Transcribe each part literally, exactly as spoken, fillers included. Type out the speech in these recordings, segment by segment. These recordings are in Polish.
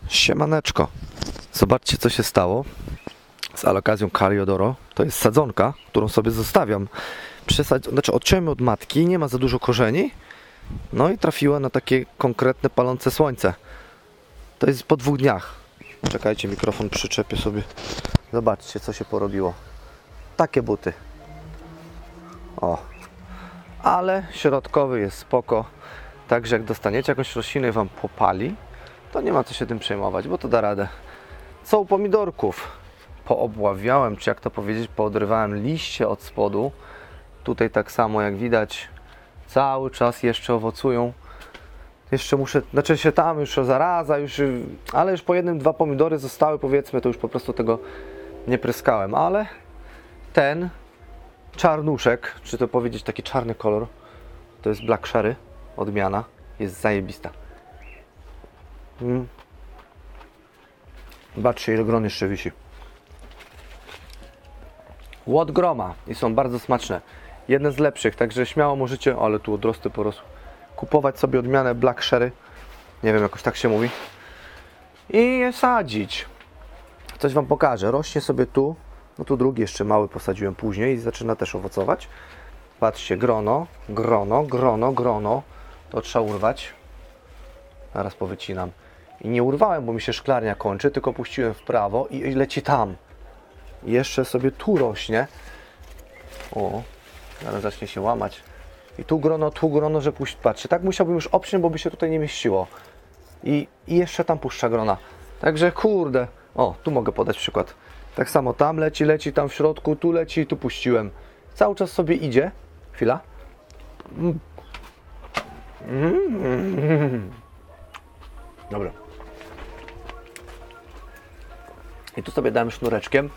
Siemaneczko. Zobaczcie, co się stało z alokazją Cariodoro. To jest sadzonka, którą sobie zostawiam. Przesadz... Znaczy odciąłem od matki, nie ma za dużo korzeni. No i trafiła na takie konkretne palące słońce. To jest po dwóch dniach. Czekajcie, mikrofon przyczepię sobie. Zobaczcie, co się porobiło. Takie buty. O. Ale środkowy jest spoko. Także jak dostaniecie jakąś roślinę i wam popali, to nie ma co się tym przejmować, bo to da radę. Co u pomidorków? Poobławiałem, czy jak to powiedzieć, poodrywałem liście od spodu. Tutaj tak samo, jak widać, cały czas jeszcze owocują. Jeszcze muszę, znaczy się tam już zaraza, już, ale już po jednym, dwa pomidory zostały, powiedzmy, to już po prostu tego nie pryskałem. Ale ten czarnuszek, czy to powiedzieć taki czarny kolor, to jest Black Sherry, odmiana, jest zajebista. Mm. Zobaczcie, ile gron jeszcze wisi. Łot groma i są bardzo smaczne. Jedne z lepszych, także śmiało możecie, ale tu odrosty porosły, kupować sobie odmianę Black Sherry, nie wiem, jakoś tak się mówi, i je sadzić. Coś wam pokażę. Rośnie sobie tu, no tu drugi jeszcze mały posadziłem później i zaczyna też owocować. Patrzcie, grono, grono, grono, grono. To trzeba urwać. Zaraz powycinam. I nie urwałem, bo mi się szklarnia kończy, tylko puściłem w prawo i leci tam. I jeszcze sobie tu rośnie. O, zaraz zacznie się łamać. I tu grono, tu grono, że puść. Patrzcie, tak musiałbym już obciąć, bo by się tutaj nie mieściło. I, I jeszcze tam puszcza grona. Także kurde. O, tu mogę podać przykład. Tak samo tam leci, leci, tam w środku, tu leci, tu puściłem. Cały czas sobie idzie. Chwila. Mm. Mm. Dobra. I tu sobie dałem sznureczkiem.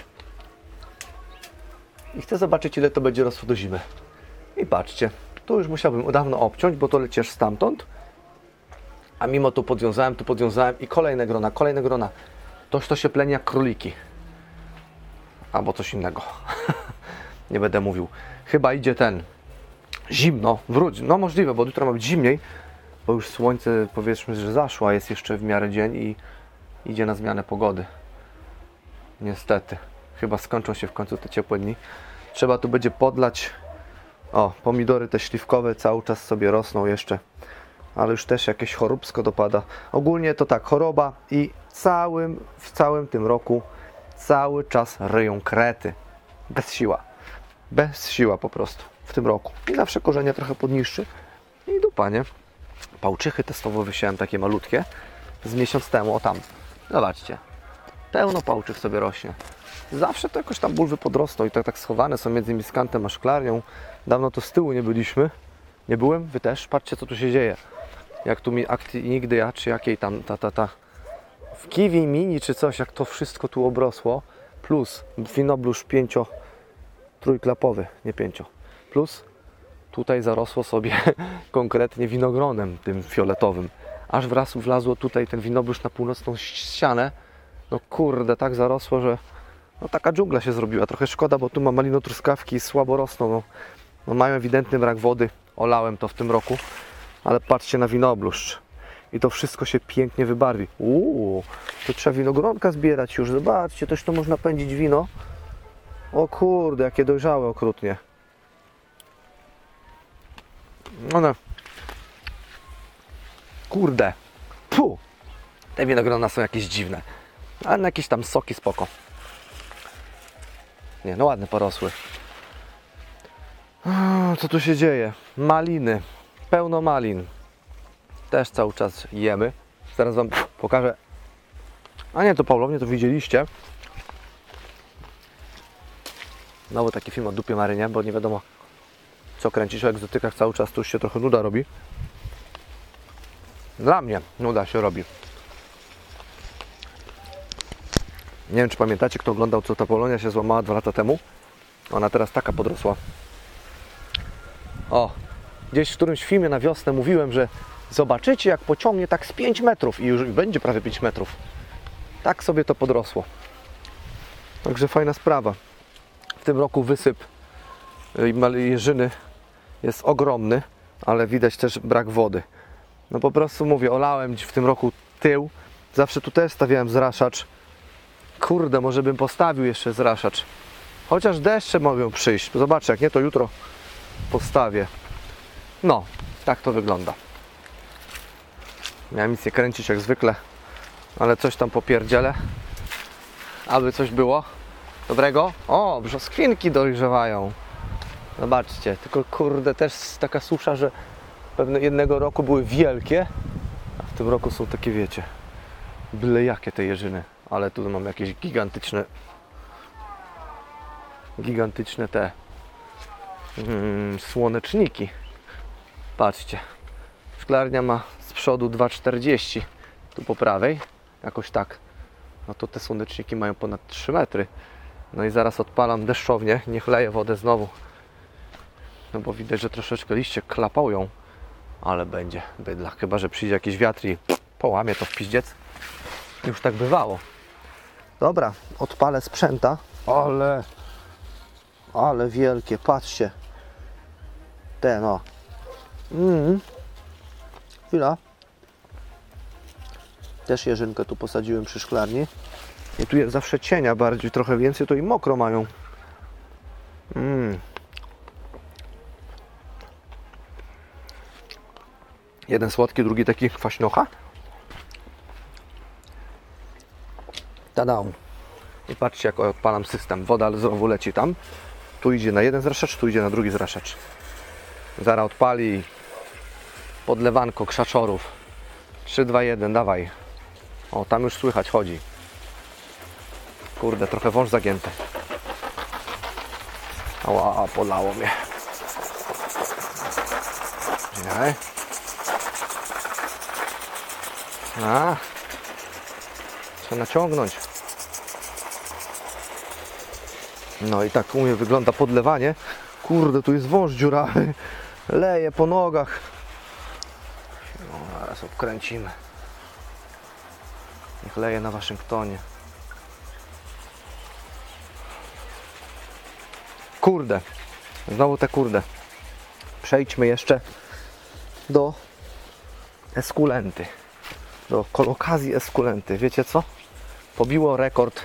I chcę zobaczyć, ile to będzie rosło do zimy. I patrzcie, tu już musiałbym dawno obciąć, bo to leci aż stamtąd. A mimo to podwiązałem, tu podwiązałem i kolejne grona, kolejne grona. Toż to się pleni jak króliki. Albo coś innego. Nie będę mówił. Chyba idzie ten zimno, wróć. No możliwe, bo jutro ma być zimniej. Bo już słońce, powiedzmy, że zaszło, a jest jeszcze w miarę dzień i idzie na zmianę pogody. Niestety. Chyba skończą się w końcu te ciepłe dni. Trzeba tu będzie podlać. O, pomidory te śliwkowe cały czas sobie rosną jeszcze. Ale już też jakieś choróbsko dopada. Ogólnie to tak, choroba i całym, w całym tym roku cały czas ryją krety. Bez siła. Bez siła po prostu w tym roku. I zawsze korzenie trochę podniszczy. I dupa, nie? Pałczychy testowo wysiałem takie malutkie z miesiąc temu, o tam. Zobaczcie. Pełno pałczych sobie rośnie. Zawsze to jakoś tam bulwy podrosną i tak, tak schowane są między miskantem a szklarnią. Dawno to z tyłu nie byliśmy. Nie byłem, wy też. Patrzcie, co tu się dzieje. Jak tu mi akty nigdy ja, czy jakiej tam ta ta ta w kiwi mini czy coś, jak to wszystko tu obrosło. Plus winoblusz pięcio trójklapowy, nie pięcio. Plus tutaj zarosło sobie konkretnie winogronem tym fioletowym. Aż wraz wlazło tutaj ten winoblusz na północną ścianę. No kurde, tak zarosło, że no taka dżungla się zrobiła. Trochę szkoda, bo tu ma malinotruskawki i słabo rosną. No, no mają ewidentny brak wody. Olałem to w tym roku. Ale patrzcie na winobluszcz. I to wszystko się pięknie wybarwi. Uuu, to trzeba winogronka zbierać już. Zobaczcie, też to można pędzić wino. O kurde, jakie dojrzałe okrutnie. One. Kurde. Puh. Te winogrona są jakieś dziwne. Ale na jakieś tam soki spoko. Nie, no ładne porosły. Co tu się dzieje? Maliny. Pełno malin. Też cały czas jemy. Zaraz wam pokażę. A nie, to Paulownie to widzieliście. Znowu taki film o dupie marynie, bo nie wiadomo co kręcić o egzotykach. Cały czas tu już się trochę nuda robi. Dla mnie nuda się robi. Nie wiem, czy pamiętacie, kto oglądał, co ta Polonia się złamała dwa lata temu. Ona teraz taka podrosła. O, gdzieś w którymś filmie na wiosnę mówiłem, że zobaczycie, jak pociągnie tak z pięć metrów i już będzie prawie pięć metrów. Tak sobie to podrosło. Także fajna sprawa. W tym roku wysyp jeżyny jest ogromny, ale widać też brak wody. No po prostu mówię, olałem w tym roku tył Zawsze tu też stawiałem zraszacz. Kurde, może bym postawił jeszcze zraszacz. Chociaż deszcze mogą przyjść. Zobaczę, jak nie, to jutro postawię. No, tak to wygląda. Miałem nic nie kręcić jak zwykle, ale coś tam popierdzielę, aby coś było dobrego. O, brzoskwinki dojrzewają. Zobaczcie, tylko kurde, też taka susza, że pewnie jednego roku były wielkie, a w tym roku są takie, wiecie, byle jakie te jeżyny. Ale tu mam jakieś gigantyczne gigantyczne te mm, słoneczniki. Patrzcie, szklarnia ma z przodu dwa czterdzieści, tu po prawej, jakoś tak. No to te słoneczniki mają ponad trzy metry. No i zaraz odpalam deszczownię, niech leję wodę znowu. No bo widać, że troszeczkę liście klapają, ale będzie bydla. Chyba że przyjdzie jakiś wiatr i połamie to w piździec. Już tak bywało. Dobra, odpalę sprzęta. Ale, ale wielkie, patrzcie. Te no. Mm. Chwila. Też jeżynkę tu posadziłem przy szklarni. I tu jest zawsze cienia bardziej, trochę więcej, to i mokro mają. Mm. Jeden słodki, drugi taki kwaśnocha. Tada. I patrzcie, jak odpalam system. Woda znowu leci tam. Tu idzie na jeden zraszacz, tu idzie na drugi zraszacz. Zaraz odpali podlewanko krzaczorów. trzy, dwa, jeden, dawaj. O, tam już słychać, chodzi. Kurde, trochę wąż zagięty. Ała, polało mnie. Nie. A. Trzeba naciągnąć. No i tak u mnie wygląda podlewanie. Kurde, tu jest wąż dziurawy. Leje po nogach. No, zaraz obkręcimy. Niech leje na Waszyngtonie. Kurde. Znowu te kurde. Przejdźmy jeszcze do Esculenty. Do kolokazji Esculenty. Wiecie co? Pobiło rekord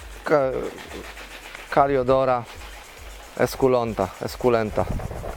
Caliodora Esculenta. Esculenta.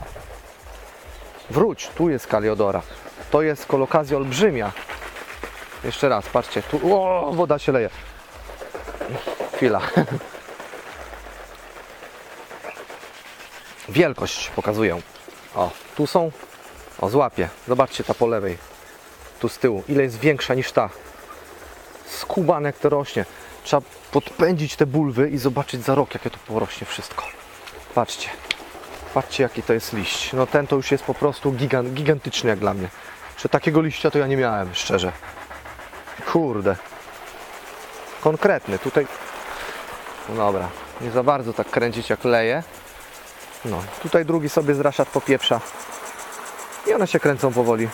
Wróć, tu jest Caliodora. To jest kolokazja olbrzymia. Jeszcze raz, patrzcie. Tu, o, woda się leje. Chwila. Wielkość pokazuję. O, tu są. O, złapię. Zobaczcie, ta po lewej. Tu z tyłu. Ile jest większa niż ta. Skubane jak to rośnie. Trzeba podpędzić te bulwy i zobaczyć za rok, jakie to porośnie wszystko. Patrzcie. Patrzcie, jaki to jest liść. No ten to już jest po prostu gigant, gigantyczny jak dla mnie. Że takiego liścia to ja nie miałem, szczerze. Kurde. Konkretny. Tutaj... No dobra. Nie za bardzo tak kręcić jak leje. No. Tutaj drugi sobie zraszacz popieprza. I one się kręcą powoli.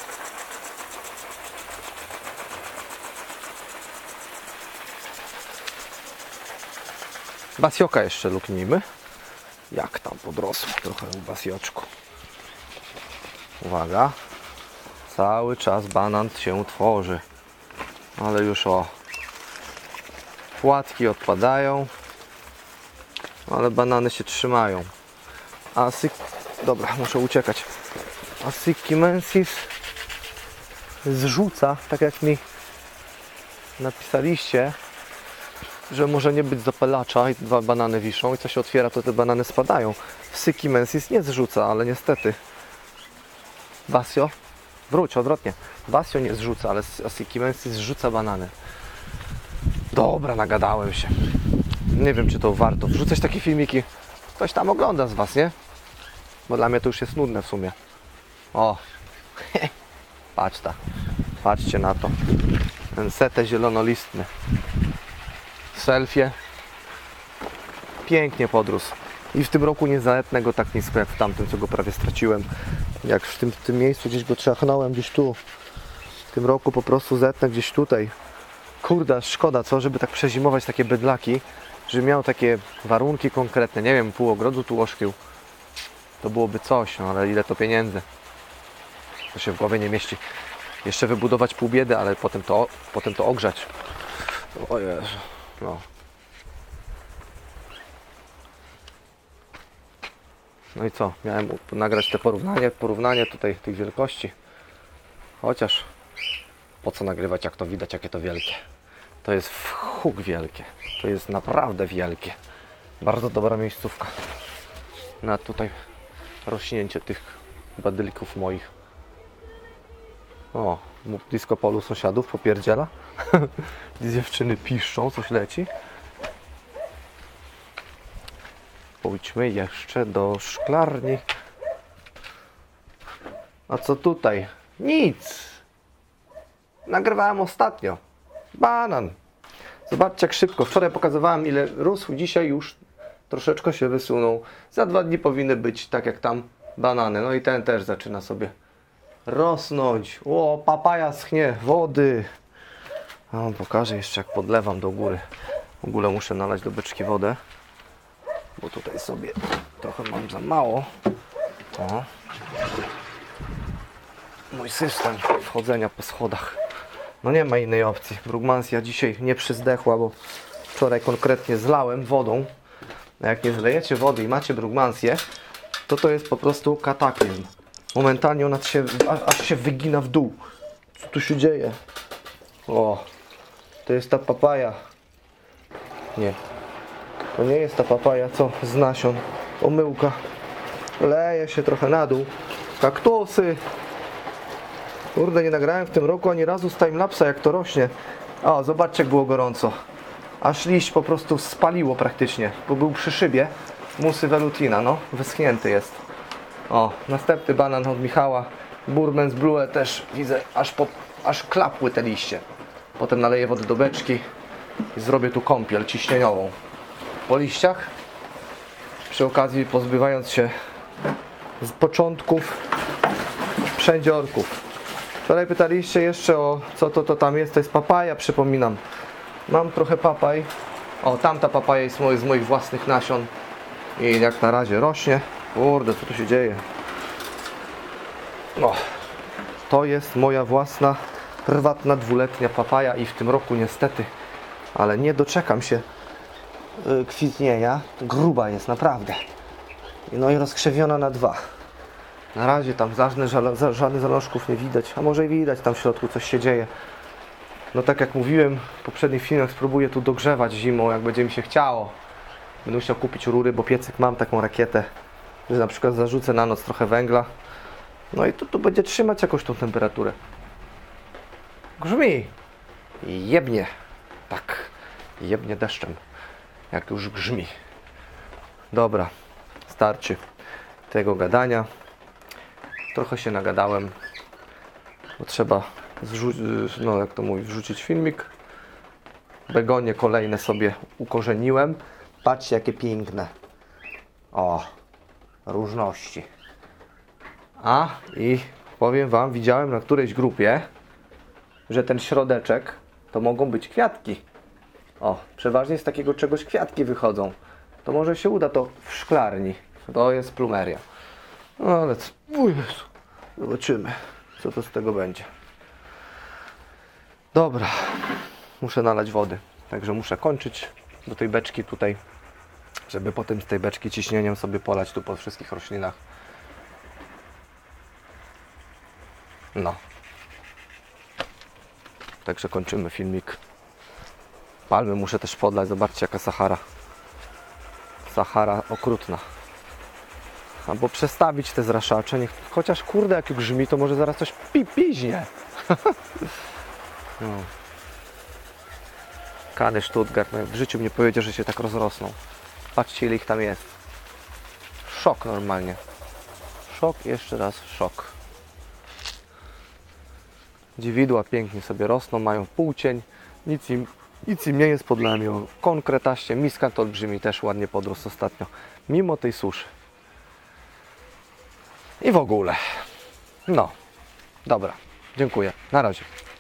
Basioka jeszcze luknijmy. Jak tam podrosło trochę u basioczku. Uwaga. Cały czas banan się tworzy. Ale już o. Płatki odpadają. Ale banany się trzymają. A syk... Dobra, muszę uciekać. A Sykimensis zrzuca, tak jak mi napisaliście, że może nie być zapalacza i dwa banany wiszą i co się otwiera, to te banany spadają. Sykimensis nie zrzuca, ale niestety. Basio, wróć, odwrotnie. Basio nie zrzuca, ale Sykimensis zrzuca banany. Dobra, nagadałem się. Nie wiem, czy to warto wrzucać takie filmiki. Ktoś tam ogląda z Was, nie? Bo dla mnie to już jest nudne w sumie. O, patrz ta. Patrzcie na to. Ten setę zielonolistny. Selfie. Pięknie podrósł. I w tym roku nie zaetnę go tak nisko jak w tamtym, co go prawie straciłem. Jak w tym, w tym miejscu gdzieś go trzachnąłem, gdzieś tu. W tym roku po prostu zetnę gdzieś tutaj. Kurde, szkoda, co? Żeby tak przezimować takie bydlaki, żeby miał takie warunki konkretne. Nie wiem, pół ogrodu tu oszkił. To byłoby coś, no ale ile to pieniędzy. To się w głowie nie mieści. Jeszcze wybudować pół biedy, ale potem to, potem to ogrzać. O Jezu, no. No i co? Miałem nagrać te porównanie, porównanie tutaj tych wielkości. Chociaż po co nagrywać, jak to widać, jakie to wielkie. To jest w huk wielkie. To jest naprawdę wielkie. Bardzo dobra miejscówka na tutaj rośnięcie tych badylików moich. O, disco polu sąsiadów popierdziela. Dziewczyny piszczą, coś leci. Pójdźmy jeszcze do szklarni. A co tutaj? Nic. Nagrywałem ostatnio. Banan. Zobaczcie, jak szybko. Wczoraj pokazywałem, ile rósł. Dzisiaj już troszeczkę się wysunął. Za dwa dni powinny być tak jak tam banany. No i ten też zaczyna sobie rosnąć. O, papaja schnie. Wody. A on pokażę jeszcze, jak podlewam do góry. W ogóle muszę nalać do beczki wodę, bo tutaj sobie trochę mam za mało. O. Mój system wchodzenia po schodach. No nie ma innej opcji. Brugmansja dzisiaj nie przyzdechła, bo wczoraj konkretnie zlałem wodą. A jak nie zlejecie wody i macie brugmansję, to to jest po prostu kataklizm. Momentalnie ona się, aż się wygina w dół. Co tu się dzieje? O, to jest ta papaja. Nie. To nie jest ta papaja, co z nasion. Omyłka. Leje się trochę na dół. Kaktusy. Kurde, nie nagrałem w tym roku ani razu z timelapsa, jak to rośnie. O, zobaczcie, jak było gorąco. Aż liść po prostu spaliło praktycznie, bo był przy szybie. Musy velutina, no, wyschnięty jest. O, następny banan od Michała. Burmans Blue też widzę, aż, po, aż klapły te liście. Potem naleję wody do beczki i zrobię tu kąpiel ciśnieniową po liściach. Przy okazji pozbywając się z początków przędziorków. Wczoraj pytaliście jeszcze o co to, to tam jest. To jest papaja, przypominam. Mam trochę papaj. O, tamta papaja jest z moich własnych nasion. I jak na razie rośnie. Kurde, co tu się dzieje? No, to jest moja własna, prywatna, dwuletnia papaja i w tym roku niestety, ale nie doczekam się yy, kwitnienia. Gruba jest, naprawdę. No i rozkrzewiona na dwa. Na razie tam żadnych, żadnych zalążków nie widać, a może i widać, tam w środku coś się dzieje. No tak jak mówiłem w poprzednich filmach, spróbuję tu dogrzewać zimą, jak będzie mi się chciało. Będę musiał kupić rury, bo piecyk mam taką rakietę, że na przykład zarzucę na noc trochę węgla. No i to, to będzie trzymać jakąś tą temperaturę. Grzmi. Jebnie. Tak. Jebnie deszczem. Jak już grzmi. Dobra. Starczy tego gadania. Trochę się nagadałem. Bo trzeba no jak to mówi, wrzucić filmik. Begonie kolejne sobie ukorzeniłem. Patrzcie, jakie piękne. O. Różności. A i powiem wam, widziałem na którejś grupie, że ten środeczek to mogą być kwiatki. O, przeważnie z takiego czegoś kwiatki wychodzą. To może się uda to w szklarni. To jest plumeria. No ale co? O Jezu. Zobaczymy, co to z tego będzie. Dobra. Muszę nalać wody. Także muszę kończyć do tej beczki tutaj, żeby potem z tej beczki ciśnieniem sobie polać tu po wszystkich roślinach. No. Także kończymy filmik. Palmy muszę też podlać. Zobaczcie, jaka Sahara. Sahara okrutna. Albo przestawić te zraszacze. Niech, chociaż kurde, jak grzmi, to może zaraz coś pi piźnie. No. Kany Stuttgart. No, w życiu mnie powiedział, że się tak rozrosną. Patrzcie, ile ich tam jest. Szok normalnie. Szok, jeszcze raz szok. Dziewidła pięknie sobie rosną, mają półcień, nic im, nic im nie jest pod lemią. Konkretaście, miskant olbrzymi też ładnie podrósł ostatnio, mimo tej suszy. I w ogóle. No, dobra, dziękuję, na razie.